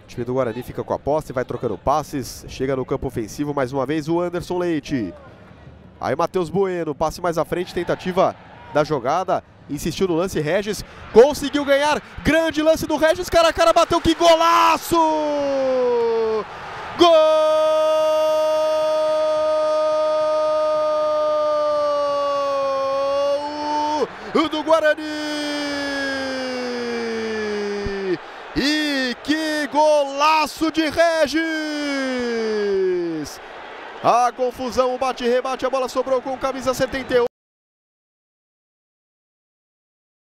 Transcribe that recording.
O time do Guarani fica com a posse, vai trocando passes, chega no campo ofensivo mais uma vez o Anderson Leite. Aí o Matheus Bueno, passe mais à frente, tentativa da jogada, insistiu no lance, Regis conseguiu ganhar, grande lance do Regis, cara a cara, bateu, que golaço! Gol do Guarani! E que golaço de Regis! A confusão, o bate-rebate, a bola sobrou com camisa 78.